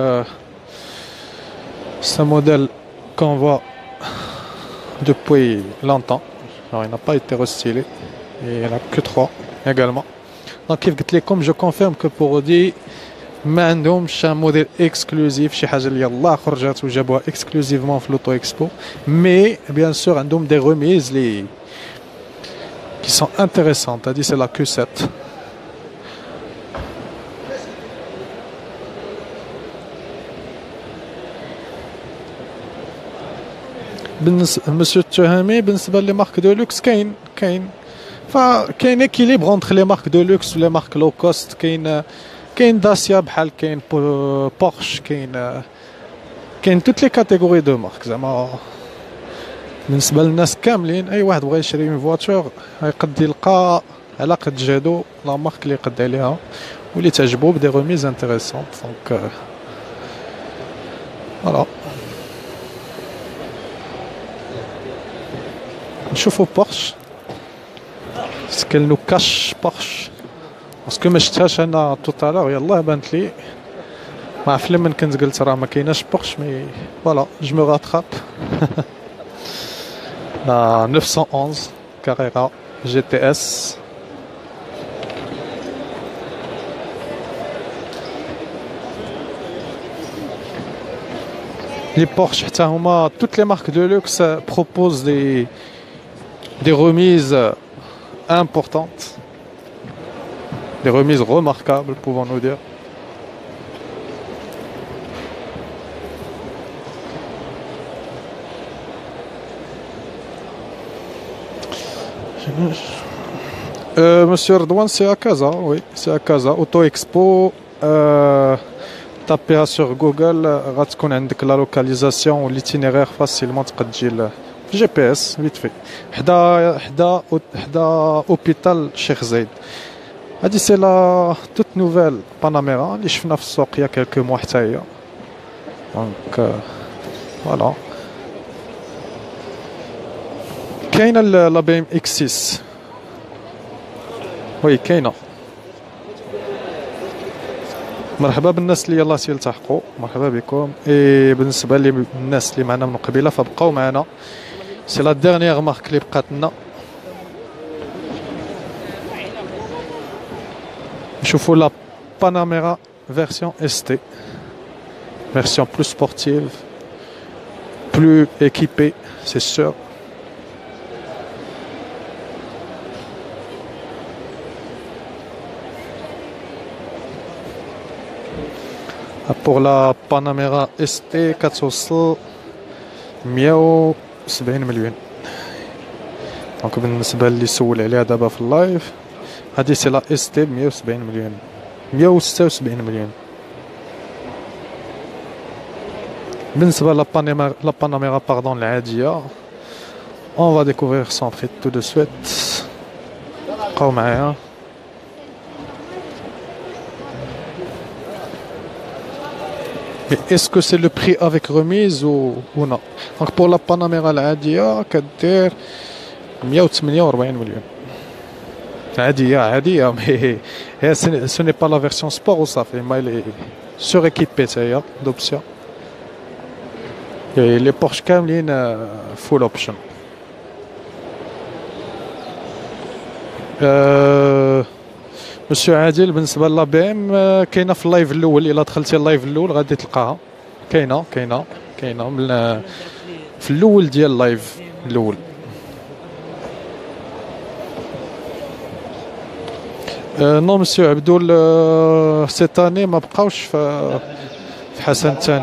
c'est un modèle qu'on voit depuis longtemps. Alors, il n'a pas été restylé. Et il n'y en a que 3 également. Donc, comme je confirme que pour Audi, ما عندهمش un modèle exclusif شي حاجه اللي يلاه خرجت وجابوها exclusivement في l'Auto Expo. Mais bien sûr عندهم des remises qui sont intéressantes. C'est-à-dire c'est la Q7. Monsieur Tchahami, بالنسبة لي مارك دو لوكس كاين فكاين équilibre entre les marques de luxe و les marques low cost. كاين داسيا بحال كاين بورش كاين توت لي كاتيجوري دو مارك زعما بالنسبة للناس كاملين. أي واحد بغا يشري اون فواتور يقد يلقى على قد جهدو لا مارك اللي يقد عليها واللي تعجبو بدي روميز انتريسونت. دونك فوالا نشوفو بورش. كاين لو كاش بورش باسكو ما شفتهاش انا توتالور يلاه بانت لي مع فيلم من كنت قلت راه ما كايناش بورش. مي فوالا جو مو راتراب. لا 911 كاريرا جي تي اس. لي بورش حتى هما toutes les marques de luxe proposent des remises importantes, des remises remarquables, pouvons-nous dire. Monsieur Redouane, c'est à Casa, oui, c'est à Casa. Auto Expo, tapez sur Google, غتكون عندك la localisation ou l'itinéraire facilement تقد تجي GPS vite fait. حدا hôpital Cheikh Zayed. هادي سي لا توت نوفيل باناميرا اللي شفنا في السوق يا كالكو موا حتى هي. دونك فوالا. كاينه لا بي ام اكس 6. وي كاينه. مرحبا بالناس اللي يلاه تيلتحقوا، مرحبا بكم. اي بالنسبه للناس اللي معنا من قبيله فبقاو معنا، سي لا ديرنيير مارك اللي بقات لنا. نشوفوا لا باناميرا فيرسيون اس تي، version plus sportive, plus équipée, c'est sûr. Pour la Panamera ST كتوصل 170 مليون. دونك بالنسبة اللي سول عليها دابا في اللايف، هادي سي لا ST ب 170 مليون، 176 مليون. بالنسبة لا Panamera pardon العادية، on va découvrir son prix tout de suite. بقاو معايا. Mais est-ce que c'est le prix avec remise ou non? Donc pour la Panamera العادية كدير 148 مليون. عادية mais ce n'est pas la version sport وصافي، ما elle est suréquipée تاهي d'options. Les Porsche كاملين full option. مسيو عادل بالنسبه لا بي ام كاينه في اللايف الاول، الا دخلتي اللايف الاول غادي تلقاها كاينه من في الاول ديال اللايف الاول. نو مسيو عبدول سيت اني ما بقاوش في حسن الثاني،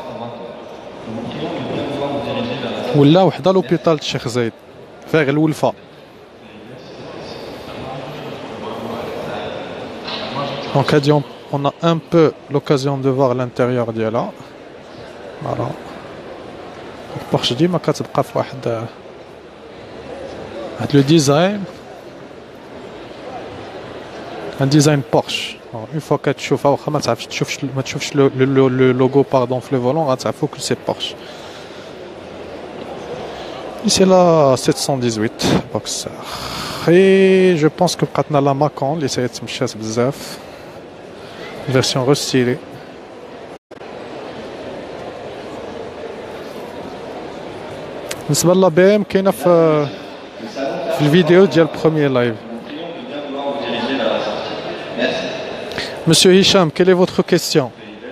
ولا وحده لوبيتال الشيخ زايد فاغ الولفه. Donc on a un peu l'occasion de voir l'intérieur ديالها. Voilà. Porsche ديما كتبقى في واحد لو ديزاين، ان ديزاين بورش. اون فوا كتشوفها واخا ما تشوفش لو لوغو باردون في لو فولون غتعرفوا كو سي بورش. C'est la 718 Boxer. Et je pense que بقاتنا لا ماكون اللي تمشات بزاف. Version restylée. بالنسبة لا بي ام كاينة في الفيديو ديال البروميير لايف. Monsieur Hicham, quelle est votre question?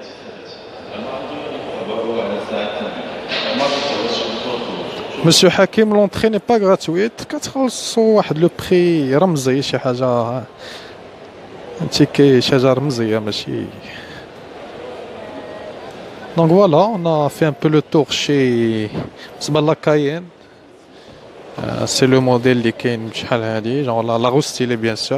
Monsieur Hakim, l'entrée n'est pas gratuite. كتخلصوا واحد لو بري رمزي، شي حاجة تيكي، شي حاجة رمزية ماشي. Donc voilà, on a fait un peu le tour chez la Cayenne. C'est le modèle اللي كاين بشحال هادي، genre la restylée bien sûr.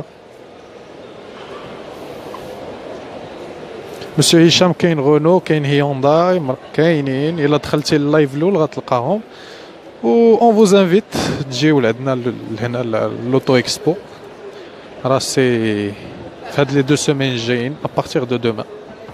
Monsieur Hicham كاين رونو، كاين هيونداي، كاينين. إلا دخلتي اللايف الأول غتلقاهم. و on vous invite تجيو لعندنا لهنا لوتو اكسبو، راه سي في هاد لي 2 سيمين الجايين à partir de demain.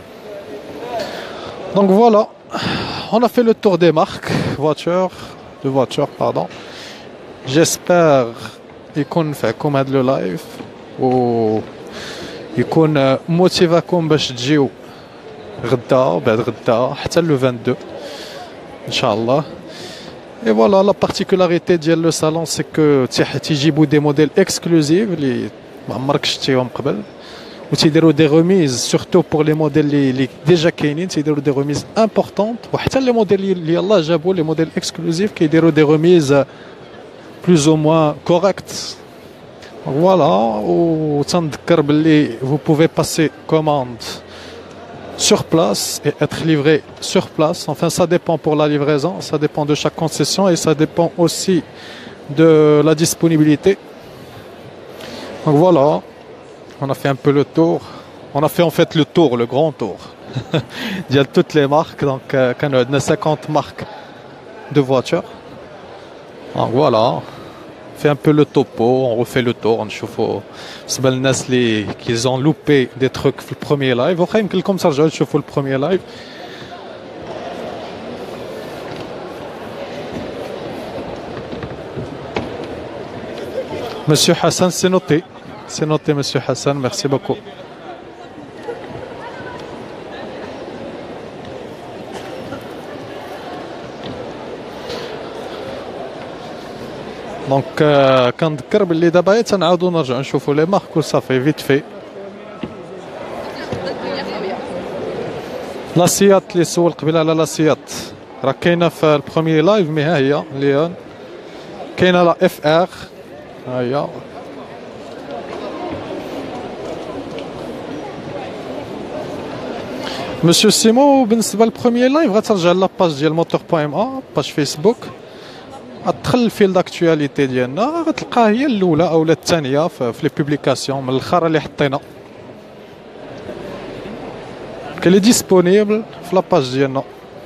Donc voilà, on a fait le tour des marques de voitures pardon. J'espère يكون فيكم هاد لو لايف و يكون موتيفاكم باش تجيو غدا وبعد غدا حتى لو 22 ان شاء الله. Et voilà, la particularité ديال لو salon c'est que تيجيبوا des modèles exclusifs اللي ما عمرك شتيهم قبل، وتيديروا des remises surtout pour les modèles اللي déjà كاينين، تيديروا des remises importantes. وحتى les modèles اللي يلاه جابوا les modèles exclusifs كيديروا des remises plus ou moins correctes. Voilà, وتنذكر باللي vous pouvez passer commande sur place et être livré sur place. Enfin, ça dépend pour la livraison, ça dépend de chaque concession et ça dépend aussi de la disponibilité. Donc voilà, on a fait un peu le tour. On a fait en fait le tour, le grand tour. Il y a toutes les marques, donc quand on a 50 marques de voitures. Donc voilà, on fait un peu le topo, on refait le tour, on chauffe. C'est bien les gens qui ont loupé des trucs في le premier live. Ou يمكن لكم ترجعوا تشوفوا le premier live. Monsieur Hassan, c'est noté. C'est noté, Monsieur Hassan, merci beaucoup. دونك كنذكر باللي دابا تنعاودوا نرجعوا نشوفوا لي مارك وصافي فيت في لاسيات اللي سول قبيله على لاسيات راه كاينه في البروميي لايف مي ها هي اللي كاينه لا اف ار ها هي مسيو سيمو بالنسبه للبروميي لايف غترجع لاباج ديال موتور بوان ام ا باج فيسبوك غتدخل الفيل داكتواليتي ديالنا غتلقاها هي الاولى اولا الثانيه في لي بوبليكاسيون من الاخر اللي حطينا كلي ديسپونيبل في لاباج ديالنا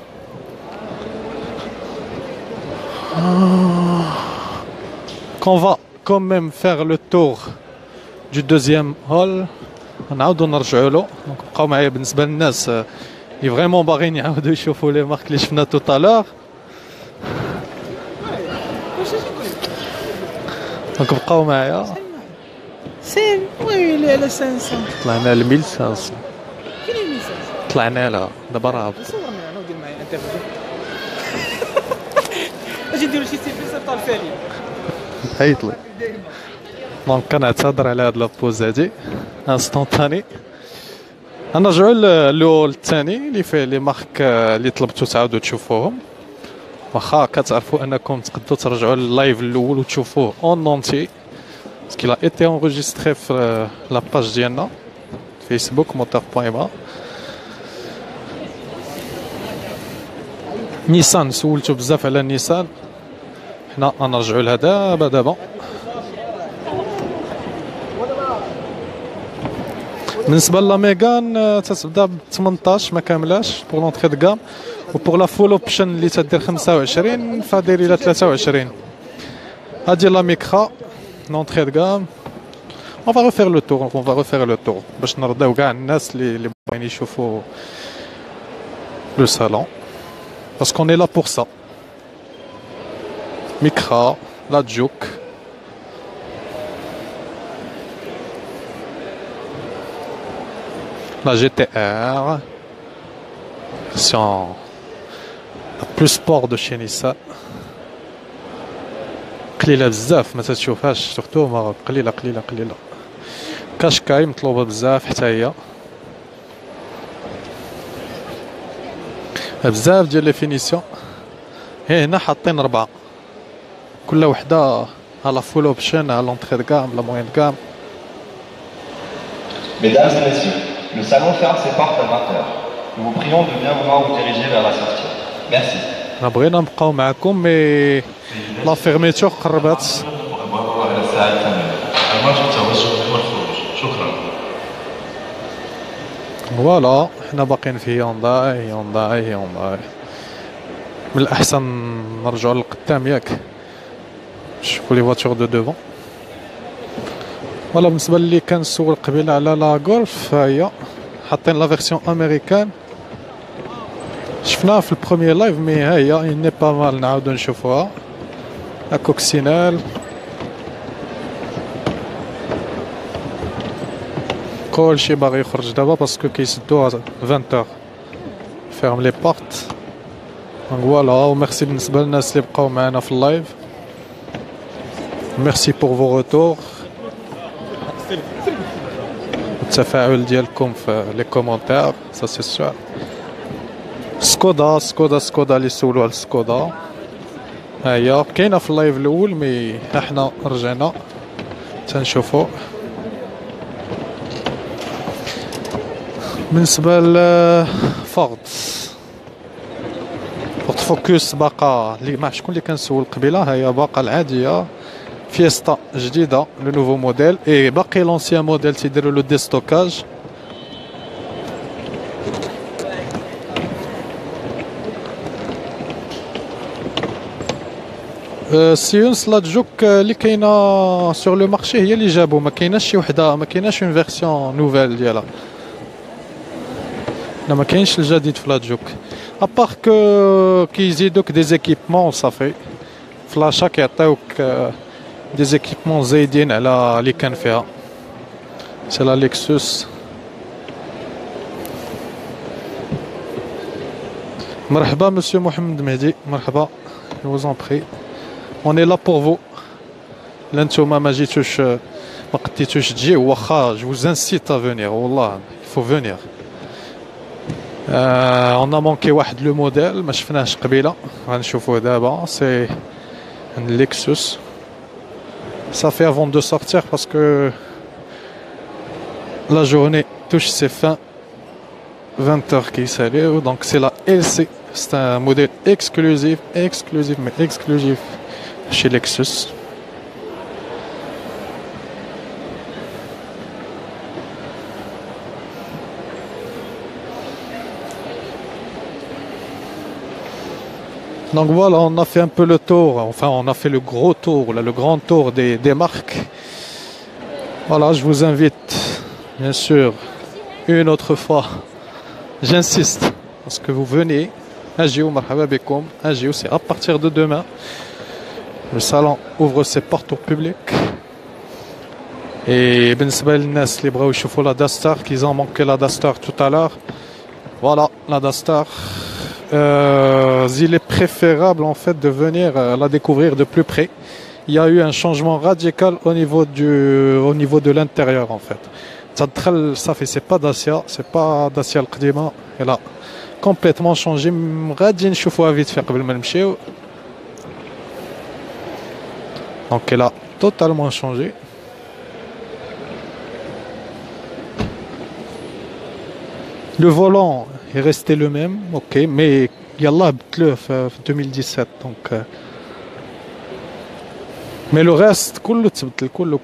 qu'on va quand même faire le tour du deuxième hall نعاودو نرجعوا له دونك بقاو معايا بالنسبه للناس اللي فريمون باغيين يعاودوا يشوفوا لي مارك اللي شفنا تو طالور دونك بقاو معايا سير وي اللي على 500 طلعنا ل 1500 كاين 1500 طلعنا لها دابا راه صورني انا ودير معايا انترفيو اجي نديرو شي سيرفيس طال فالي عيط لي دونك كنعتذر على هاد لابوز هادي انستونتاني نرجعوا للول الثاني اللي فيه لي مارك اللي طلبتو تعاودوا تشوفوهم واخا كتعرفوا انكم تقدروا ترجعوا لللايف الاول وتشوفوه اون اونتي باسكو لا ايتي انغيستري في لاباج ديالنا فيسبوك موتور بوان ام نيسان سولتو بزاف على نيسان حنا غنرجعوا لها دابا بالنسبه لا ميغان تتبدا ب 18 ما كاملاش بور لونطري دو غام وبور لا فول اوبشن اللي تدير 25 فديري الى 23 هادي لا ميكرا لونطري دو غام on va refaire le tour on va refaire le tour باش نرضيو كاع الناس اللي باغيين يشوفوا لو صالون parce qu'on est là pour ça ميكرا لا جوك la GTR version la plus sport de chez Nissan قليلة بزاف ما تتشوفهاش سورتو ما قليلة كاشكاي مطلوبة بزاف حتى هي بزاف ديال لي فينيسيون هنا حاطين 4 كل وحدة على فول اوبشن على لونطري دو غام لا موين دو غام. Mesdames et messieurs, le salon ferme ses portes à 20h. Nous vous prions de bien vouloir vous diriger vers la sortie. Merci. بغينا نبقاو معكم مي لا فيرميتور قربات. فوالا حنا باقيين في هيونداي من الأحسن نرجعوا للقدام ياك نشوفوا لي فواتور دو دوفون. فوالا بالنسبة للي كان سول قبيله على لا غولف هي حاطين لا فيرسيون امريكان شفناها في البروميي لايف مي ها هي ني با مال نعاودو نشوفوها لا كوكسينال كلشي باغي يخرج دابا باسكو كيسدوها 20h فيرم لي بورت دونك فوالا وميرسي بالنسبه للناس اللي بقاو معنا في اللايف ميرسي بور فو روتور التفاعل ديالكم في لي كومونتير سا سي سور. سكودا اللي سولوا على سكودا ها هي كاينه في اللايف الاول مي احنا رجعنا تنشوفوا. بالنسبه لفورد فوكس باقا اللي ما شكون اللي كان سول قبيله ها هي باقا العاديه Fiesta جديدة le nouveau modèle et باقي l'ancien modèle تيديروا le déstockage. سيونس لا جوك اللي كاينه سور لو مارشي هي اللي جابوا، ما كايناش شي وحده، ما كايناش اون فيرسيون نوفيل ديالها. لا ما كاينش الجديد في لا جوك ابار كو كيزيدوك دي زيكيبمون صافي فلاشا كيعطيوك دي زيكيبمون زايدين على اللي كان فيها. سي لا ليكسوس. مرحبا مسيو محمد مهدي، مرحبا. Je vous en prie. On est là pour vous. لانتوما ما جيتوش ما قديتوش تجيو واخا je vous incite à venir والله il faut venir. on a manqué واحد لو موديل ما شفناهش قبيله غنشوفوه دابا سي un Lexus. Ça fait avant de sortir parce que la journée touche ses fins 20h qui s'allait, donc c'est la LC. C'est un modèle exclusif chez Lexus. Donc voilà, on a fait un peu le tour, enfin on a fait le gros tour, là, le grand tour des marques. Voilà, je vous invite, bien sûr, une autre fois, j'insiste, parce que vous venez, Agiou, marhaba bekoum, Agiou, c'est à partir de demain. Le salon ouvre ses portes au public. Et بالنسبة للناس اللي بغاو يشوفوا la Dastar, qu'ils ont manqué la Dastar tout à l'heure. Voilà, la Dastar. Il est préférable en fait de venir la découvrir de plus près. Il y a eu un changement radical au niveau de l'intérieur en fait. Ça fait c'est pas Dacia القديمة. Elle a complètement changé. غادي نشوفوها vite fait قبل ما نمشيو. Donc elle a totalement changé. Le volant est resté le même, ok, mais Yallah بدلوه في 2017 donc mais le reste كله تبدل كله.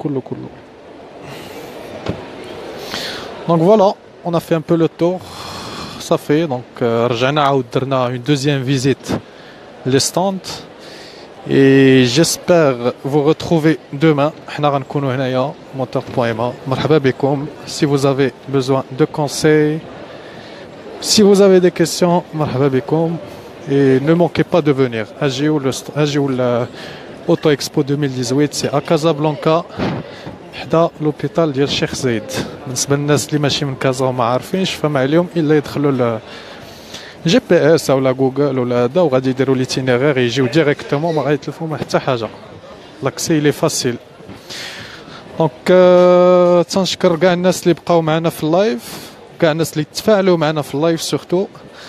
Donc voilà, on a fait un peu le tour. Ça fait donc رجعنا عاود درنا une deuxième visite les stands et j'espère vous retrouver demain. حنا غنكونوا هنايا moteur.ma. مرحبا بكم. Si vous avez besoin de conseils, si vous avez des questions, مرحبا بكم et ne manquez pas de venir. Agiou l'Auto Expo 2018 c'est à Casablanca حدا l'hôpital ديال الشيخ زايد. بالنسبه للناس اللي ماشي من كازا وما عارفينش فما عليهم الا يدخلوا جي بي اس ولا جوجل ولا هذا وغادي يديروا ليتينيرير يجيو ديريكتومون ما غيتلفوا ما حتى حاجه. لاكسي لي فاسيل. دونك تنشكر كاع الناس اللي بقاو معنا في اللايف، كاع الناس اللي تفاعلوا معنا في اللايف سورتو،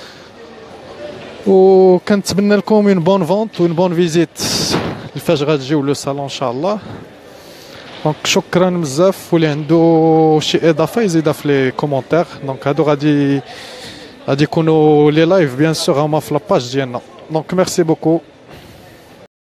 وكنتمنى لكم اون بون فونت و اون بون فيزيت فاش غتجيو لو صالون ان شاء الله. دونك شكرا بزاف، واللي عنده شي اضافه يزيدها في لي كومونتير. دونك هادو غادي يكونوا لي لايف بيان سور هما في لاباج ديالنا. دونك ميرسي بوكو.